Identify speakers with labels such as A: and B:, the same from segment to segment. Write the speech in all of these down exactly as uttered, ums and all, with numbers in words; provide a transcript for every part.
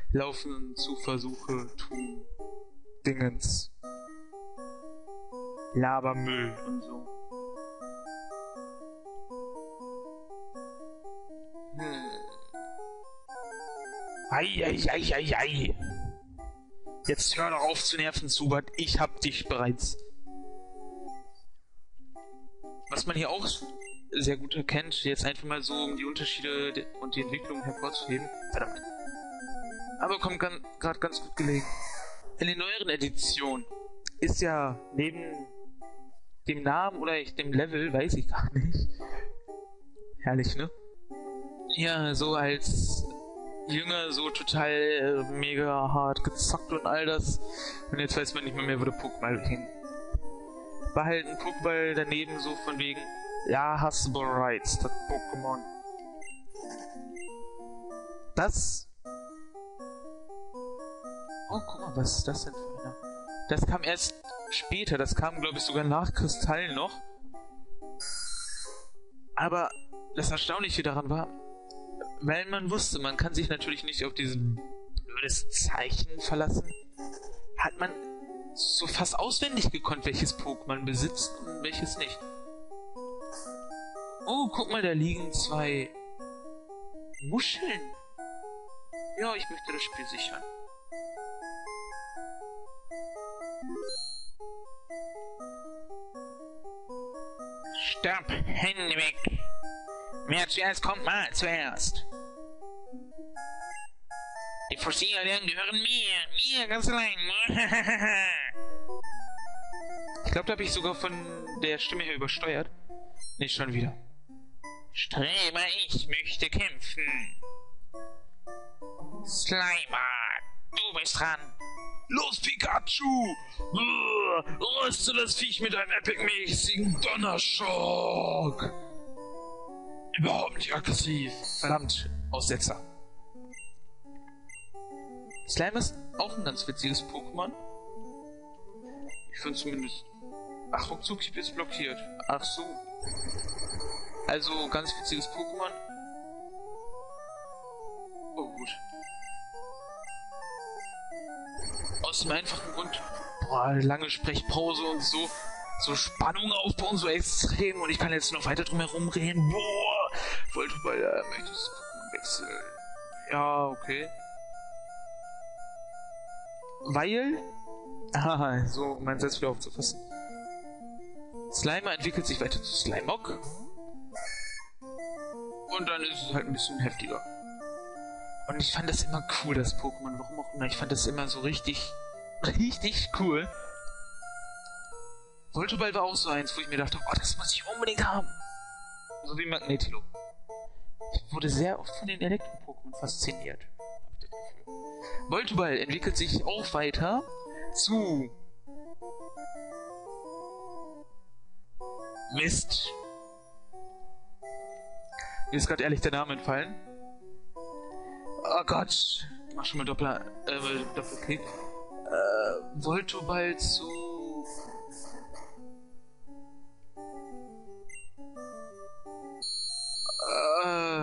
A: laufen zu Versuche tun. Dingens. Labermüll und so. Hm. Ei, ei, ei, ei, ei. Jetzt hör doch auf zu nerven, Zubat. Ich hab dich bereits. Was man hier auch sehr gut erkennt, jetzt einfach mal so, um die Unterschiede und die Entwicklung hervorzuheben. Verdammt. Aber kommt gerade ganz gut gelegen. In den neueren Editionen ist ja neben dem Namen oder dem Level, weiß ich gar nicht. Herrlich, ne? Ja, so als Jünger so total äh, mega hart gezockt und all das. Und jetzt weiß man nicht mehr, mehr wo der Pokéball hing. War halt ein Pokéball daneben so von wegen, ja, hast du bereits das Pokémon. Das... Oh, guck mal, was ist das denn für einer? Das kam erst später, das kam, glaube ich, sogar nach Kristall noch. Aber das Erstaunliche daran war, weil man wusste, man kann sich natürlich nicht auf dieses blödes Zeichen verlassen, hat man so fast auswendig gekonnt, welches Pokémon besitzt und welches nicht. Oh, guck mal, da liegen zwei Muscheln. Ja, ich möchte das Spiel sichern. Stopp, Hände weg. Wer zuerst kommt, mal zuerst. Die Fossilien gehören mir. Mir ganz allein. Ich glaube, da habe ich sogar von der Stimme her übersteuert. Nicht schon wieder. Streber, ich möchte kämpfen. Slimer, du bist dran. Los, Pikachu! Röste das Viech mit einem epic-mäßigen Donnerschock! Überhaupt nicht aggressiv. Verdammt, Aussetzer. Slime ist auch ein ganz witziges Pokémon. Ich finde zumindest... Ach, ruckzuck, ich bin jetzt blockiert. Ach so. Also, ganz witziges Pokémon. Oh, gut. Aus dem einfachen Grund, boah, lange Sprechpause und so, so Spannung aufbauen, so extrem, und ich kann jetzt noch weiter drum herum reden. Boah, wollte bei der möchte das Pokémon wechseln. Ja, okay. Weil, haha, so um meinen Satz wieder aufzufassen. Slimer entwickelt sich weiter zu Slimog. Und dann ist es halt ein bisschen heftiger. Und ich fand das immer cool, das Pokémon. Warum auch immer. Ich fand das immer so richtig, richtig cool. Voltoball war auch so eins, wo ich mir dachte, oh, das muss ich unbedingt haben. So wie Magnetilo. Ich wurde sehr oft von den Elektro-Pokémon fasziniert. Voltoball entwickelt sich auch weiter zu... Mist. Mir ist gerade ehrlich der Name entfallen. Oh Gott. Mach schon mal Doppler, äh, Doppelklick. Äh, Voltoball zu... Äh...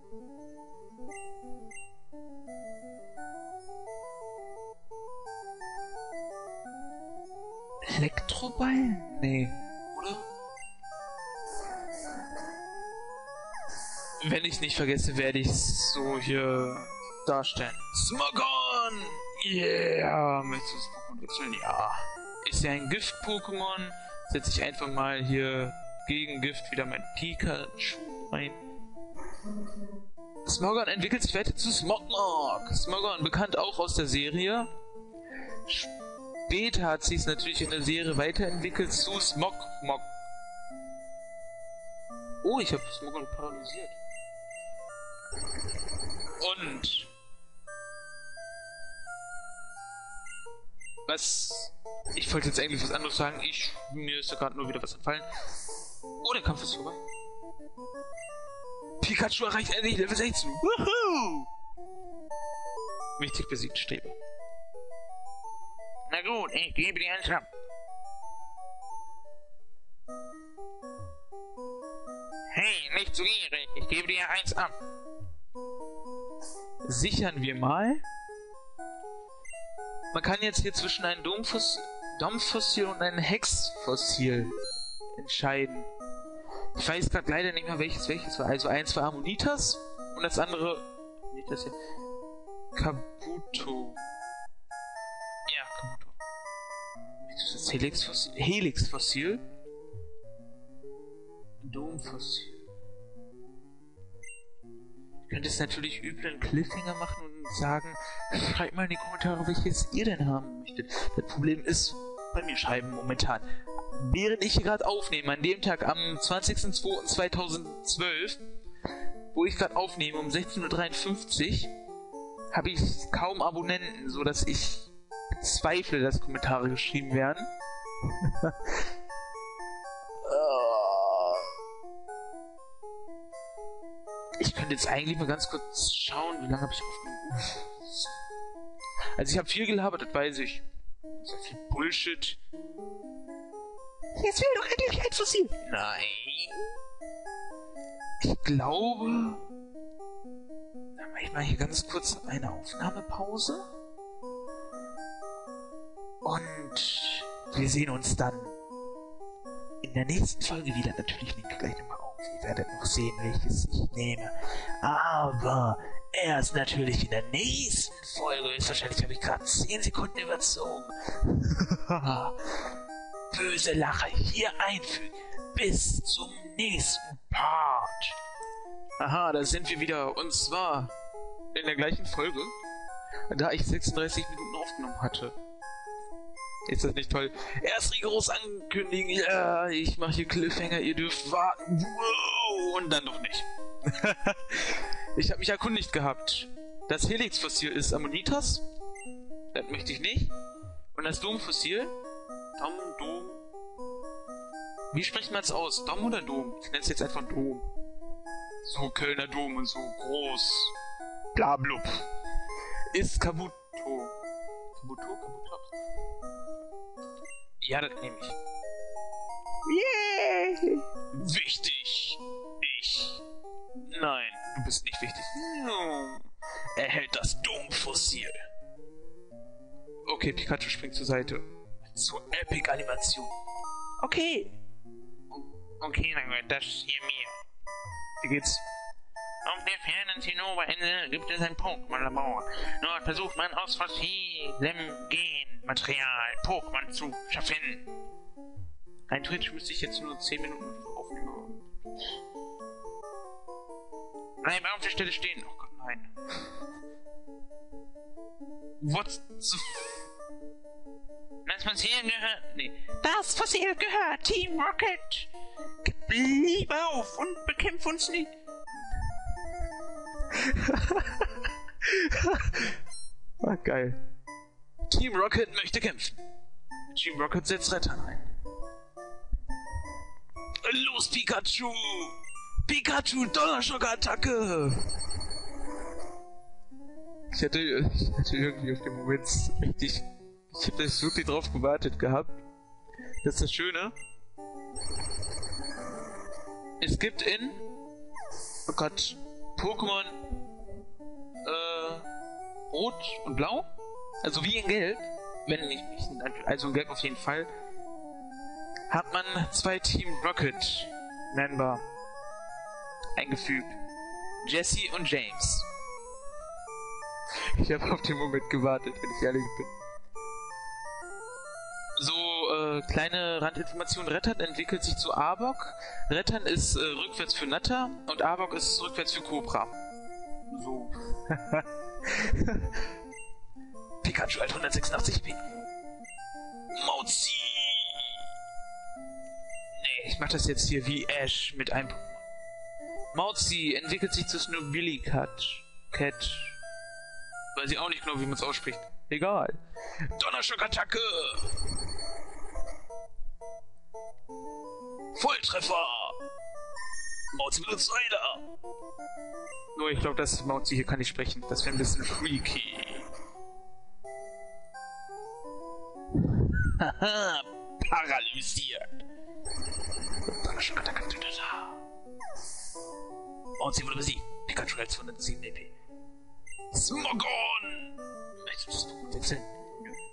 A: Elektroball? Nee. Oder? Wenn ich nicht vergesse, werde ich es so hier darstellen. Smogon! Yeah! Möchtest du das Pokémon wechseln? Ja. Ist ja ein Gift-Pokémon. Setze ich einfach mal hier gegen Gift wieder mein Pikachu rein. Smogon entwickelt sich weiter zu Smogmog. Smogon, bekannt auch aus der Serie. Später hat sich es natürlich in der Serie weiterentwickelt zu Smogmog. Oh, ich habe Smogon paralysiert. Und was... Ich wollte jetzt eigentlich was anderes sagen. Ich... Mir ist da gerade nur wieder was entfallen. Oh, der Kampf ist vorbei. Pikachu erreicht endlich Level sechzehn. Woohoo! Wichtig besiegt, Strebe. Na gut, ich gebe dir einen Schnapp. Hey, nicht zu gierig. Ich gebe dir eins ab. Sichern wir mal. Man kann jetzt hier zwischen einem Domfossil, Domfossil und einem Hexfossil entscheiden. Ich weiß gerade leider nicht mehr, welches welches war. Also eins war Ammonitas und das andere... Nicht das hier. Kabuto. Ja, Kabuto. Das ist Helixfossil. Helixfossil. Domfossil. Ich könnte es natürlich üblen Cliffhanger machen und sagen, schreibt mal in die Kommentare, welches ihr denn haben möchtet. Das Problem ist, bei mir schreiben momentan. Während ich hier gerade aufnehme, an dem Tag am zwanzigsten zweiten zweitausendzwölf, wo ich gerade aufnehme, um sechzehn Uhr dreiundfünfzig, habe ich kaum Abonnenten, so dass ich bezweifle, dass Kommentare geschrieben werden. Ich könnte jetzt eigentlich mal ganz kurz schauen, wie lange habe ich aufgenommen. Also ich habe viel gelabert, das weiß ich. So viel Bullshit. Jetzt will doch endlich ein Fossil. Nein. Ich glaube... Dann mache ich mal hier ganz kurz eine Aufnahmepause. Und wir sehen uns dann in der nächsten Folge wieder. Natürlich nehme ich gleich nochmal auf. Ihr werdet noch sehen, welches ich nehme. Aber erst natürlich in der nächsten Folge. Ist wahrscheinlich habe ich gerade zehn Sekunden überzogen. Böse Lache hier einfügen. Bis zum nächsten Part. Aha, da sind wir wieder. Und zwar in der gleichen Folge, da ich sechsunddreißig Minuten aufgenommen hatte. Ist das nicht toll? Erst rigoros ankündigen, ja, ich mache hier Cliffhanger, ihr dürft warten. Wow, und dann doch nicht. Ich habe mich erkundigt gehabt. Das Helixfossil ist Ammonitas. Das möchte ich nicht. Und das Domfossil. Dom, Dom. Wie spricht man es aus? Dom oder Dom? Ich nenne es jetzt einfach Dom. So Kölner Dom und so groß. Blablub. Ist Kabuto. Kabuto? Kabuto? Ja, das nehme ich. Yay! Wichtig. Ich. Nein, du bist nicht wichtig. No. Erhält das Domfossil. Okay, Pikachu springt zur Seite. Zur Epic-Animation. Okay. Okay, dann gehört das hier mir. Wie geht's? Auf der fernen Zinnoberinsel gibt es ein Pokémon-Labor. Dort versucht man aus fossilem Genmaterial Pokémon zu schaffen. Rein theoretisch müsste ich jetzt nur zehn Minuten aufnehmen. Bleib auf der Stelle stehen. Oh Gott, nein. What the f... Das Fossil gehört... Nee. Das Fossil gehört Team Rocket. Blieb auf und bekämpf uns nicht. Ah, geil. Team Rocket möchte kämpfen. Team Rocket setzt Retter ein. Los, Pikachu! Pikachu, Donnerschock-Attacke! Ich hätte, ich hätte irgendwie auf den Moment richtig... Ich hätte wirklich drauf gewartet gehabt. Das ist das Schöne. Es gibt in... Oh Gott... Pokémon äh, Rot und Blau, also wie in Gelb, wenn nicht, nicht, also in Gelb auf jeden Fall, hat man zwei Team Rocket Member eingefügt. Jesse und James. Ich habe auf den Moment gewartet, wenn ich ehrlich bin. So, äh, kleine Randinformation. Rettern entwickelt sich zu Arbok. Rettern ist äh, rückwärts für Natter und Arbok ist rückwärts für Cobra. So. Pikachu halt hundertsechsundachtzig P. Mauzi! Nee, ich mach das jetzt hier wie Ash mit einem Pokémon. Mauzi entwickelt sich zu Snowbilly Cat. Cat. Weiß ich auch nicht genau, wie man es ausspricht. Egal. Donnerschock-Attacke! Volltreffer! Mauzi benutzt Eiler! Nur, ich glaube, das Mauzi hier kann nicht sprechen. Das wäre ein bisschen freaky. Haha, paralysiert! Donnerschock-Attacke! Mauzi wurde besiegt. Pikachu hält zweihundertsieben E P. Smogon! Möchtest du das wechseln? Nö.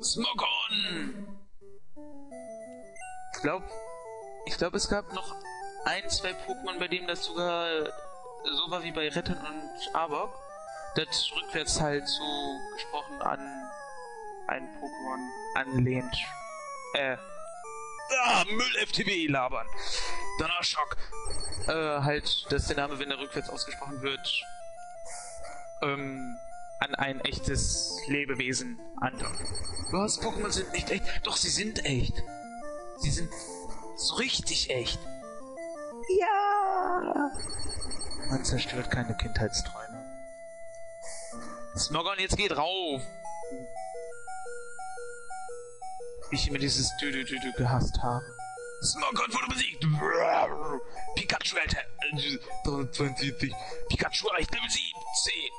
A: Smogon! Ich glaube, ich glaube, es gab noch ein, zwei Pokémon, bei denen das sogar so war wie bei Retten und Arbok. Das rückwärts halt so gesprochen an ein Pokémon anlehnt. Äh. Ah, Müll-F T W labern. Donnerschock. Äh, halt, dass der Name, wenn er rückwärts ausgesprochen wird, ähm, an ein echtes Lebewesen andockt. Was? Pokémon sind nicht echt? Doch, sie sind echt. Sie sind so richtig echt. Ja. Man zerstört keine Kindheitsträume. Smogon, jetzt geht rauf. Wie ich immer dieses Dü-Dü-Dü-Dü gehasst habe. Smogon wurde besiegt. Pikachu, Alter. dreiundzwanzig. Pikachu erreicht Level siebzehn.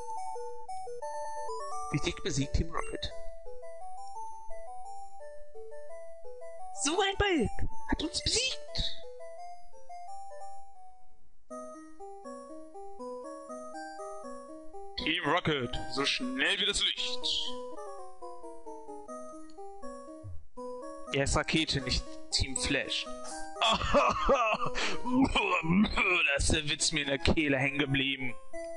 A: Wichtig besiegt Team Rocket. So ein Balk hat uns besiegt. Team Rocket, so schnell wie das Licht. Er ist Rakete, nicht Team Flash. Da ist der Witz mir in der Kehle hängen geblieben.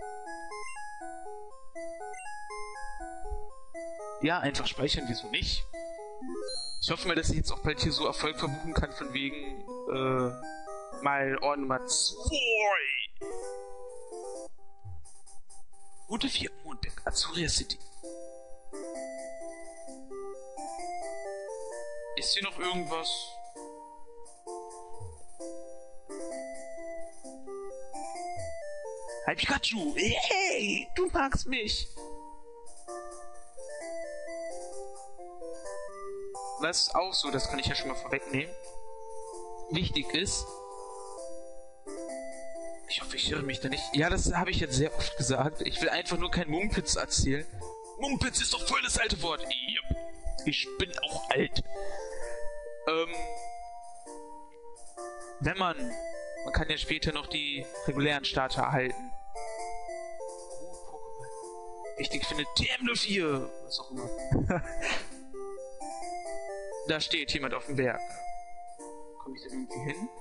A: Ja, einfach speichern, wieso nicht? Ich hoffe mal, dass ich jetzt auch bald hier so Erfolg verbuchen kann, von wegen, äh, mal Ort Nummer zwei. Route vier, Mondberg, Azuria City. Ist hier noch irgendwas? Hi Pikachu! Hey, du magst mich! Was auch so, das kann ich ja schon mal vorwegnehmen, wichtig ist, ich hoffe, ich irre mich da nicht. Ja, das habe ich jetzt sehr oft gesagt. Ich will einfach nur kein Mumpitz erzählen. Mumpitz ist doch voll das alte Wort. Yep. Ich bin auch alt. Ähm, wenn man, man kann ja später noch die regulären Starter erhalten. Wichtig finde T M null vier, was auch immer. Da steht jemand auf dem Berg. Komme ich da irgendwie hin?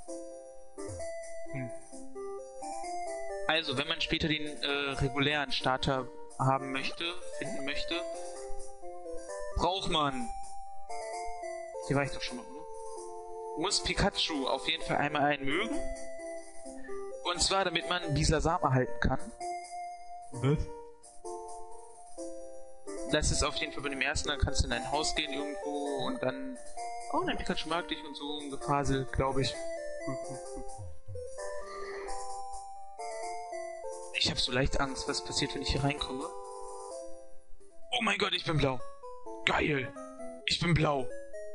A: Hm. Also, wenn man später den äh, regulären Starter haben möchte, finden möchte, braucht man... Hier war ich doch schon mal, oder? Muss Pikachu auf jeden Fall einmal einen mögen. Und zwar, damit man Bisasam erhalten kann. Was? Das ist auf jeden Fall bei dem ersten, dann kannst du in ein Haus gehen irgendwo und dann... Oh nein, Pikachu mag dich und so ein Gefasel, glaube ich. Ich habe so leicht Angst, was passiert, wenn ich hier reinkomme. Oh mein Gott, ich bin blau. Geil. Ich bin blau.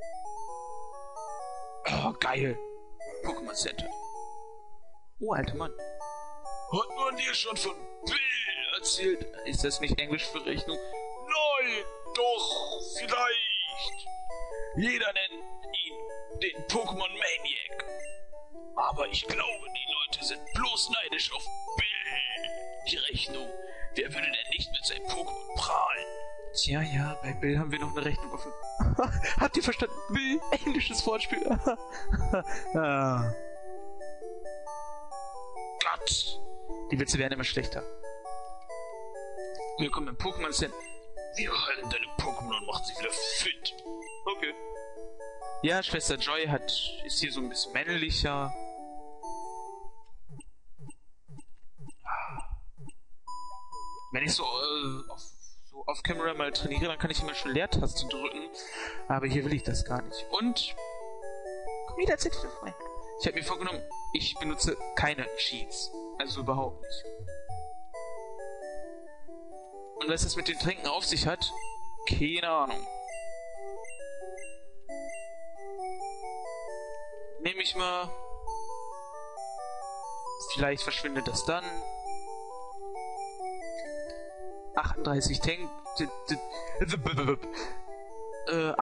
A: Oh, geil. Pokémon Center. Oh, alter Mann. Hat man dir schon von Bill erzählt? Ist das nicht Englisch für Rechnung? Nein, doch, vielleicht. Jeder nennt ihn den Pokémon Maniac. Aber ich glaube, die Leute sind bloß neidisch auf Bill. Die Rechnung. Wer würde denn nicht mit seinem Pokémon prahlen? Tja, ja, bei Bill haben wir noch eine Rechnung offen. Habt ihr verstanden? Bill, englisches Wortspiel. ah. Gott. Die Witze werden immer schlechter. Willkommen im Pokémon Center. Wir heilen deine Pokémon und machen sie wieder fit. Okay. Ja, Schwester Joy hat, ist hier so ein bisschen männlicher. Wenn ich so, äh, auf, so auf Camera mal trainiere, dann kann ich immer schon Leertaste drücken. Aber hier will ich das gar nicht. Und komm jederzeit wieder frei. Ich habe mir vorgenommen, ich benutze keine Cheats. Also überhaupt nicht. Und was es mit den Tränken auf sich hat, keine Ahnung. Nehme ich mal. Vielleicht verschwindet das dann. achtunddreißig Tank. Äh,